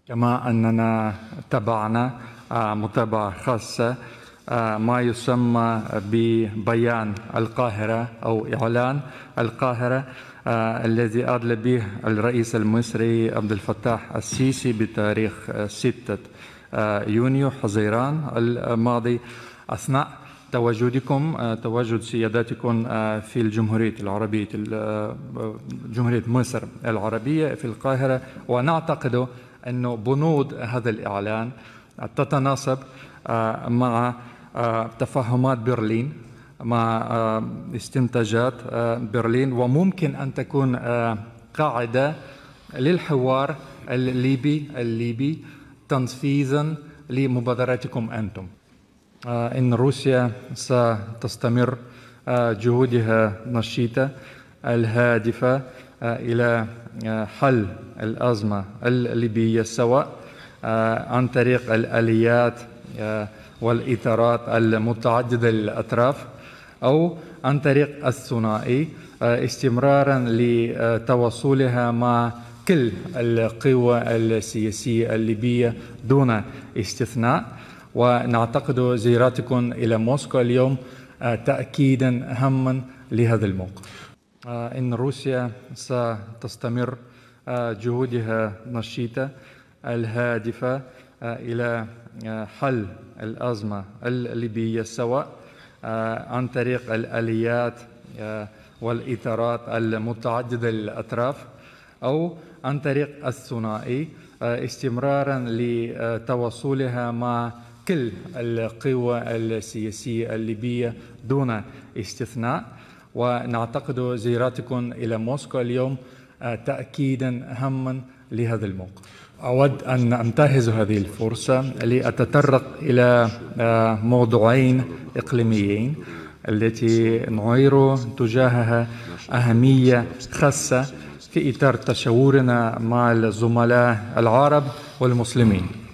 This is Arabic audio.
كما أننا تابعنا متابعة خاصة ما يسمى ببيان القاهرة أو إعلان القاهرة الذي أدلى به الرئيس المصري عبد الفتاح السيسي بتاريخ 6 يونيو حزيران الماضي أثناء تواجد سيادتكم في الجمهورية العربية جمهورية مصر العربية في القاهرة. ونعتقد أن بنود هذا الإعلان تتناسب مع تفاهمات برلين، مع استنتاجات برلين، وممكن أن تكون قاعدة للحوار الليبي تنفيذا لمبادراتكم أنتم. إن روسيا ستستمر جهودها النشيطة الهادفة إلى حل الأزمة الليبية، سواء عن طريق الآليات والإطارات المتعددة الأطراف أو عن طريق الثنائي، استمرارا لتواصلها مع كل القوى السياسية الليبية دون استثناء. ونعتقد زيارتكم إلى موسكو اليوم تأكيدا هاما لهذا الموقف. إن روسيا ستستمر جهودها النشيطة الهادفة إلى حل الأزمة الليبية، سواء عن طريق الآليات والإطارات المتعددة الأطراف أو عن طريق الثنائي، استمرارا لتواصلها مع كل القوى السياسية الليبية دون استثناء. ونعتقد زيارتكم إلى موسكو اليوم تأكيدا هاما لهذا الموقف. أود أن أنتهز هذه الفرصة لأتطرق إلى موضوعين إقليميين التي نعير تجاهها أهمية خاصة في إطار تشاورنا مع الزملاء العرب والمسلمين.